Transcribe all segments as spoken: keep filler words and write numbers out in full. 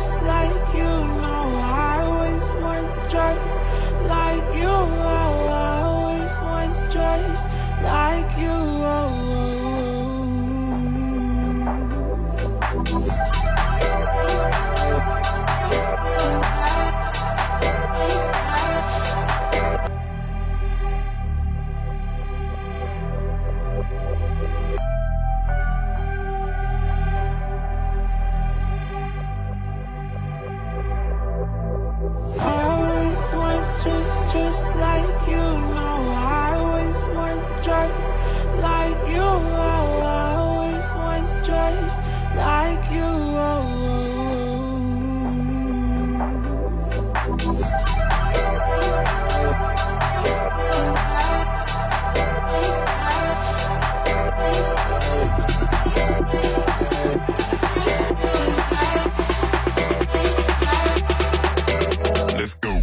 just like you. No, I always want stress like you. Oh, I always want stress like you. Oh, just, just like you. No, I always want stress like you. Oh, I always want stress like you. Oh, let's go.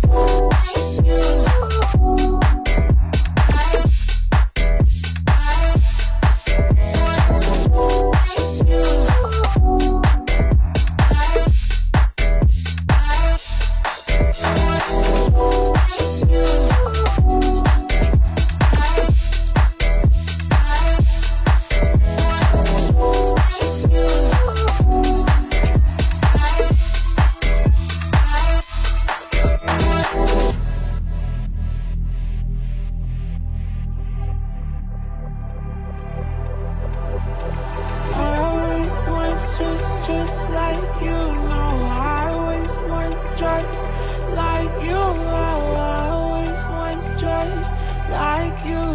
Just, just like you. No, I always want stress like you. Oh, I always want stress like you.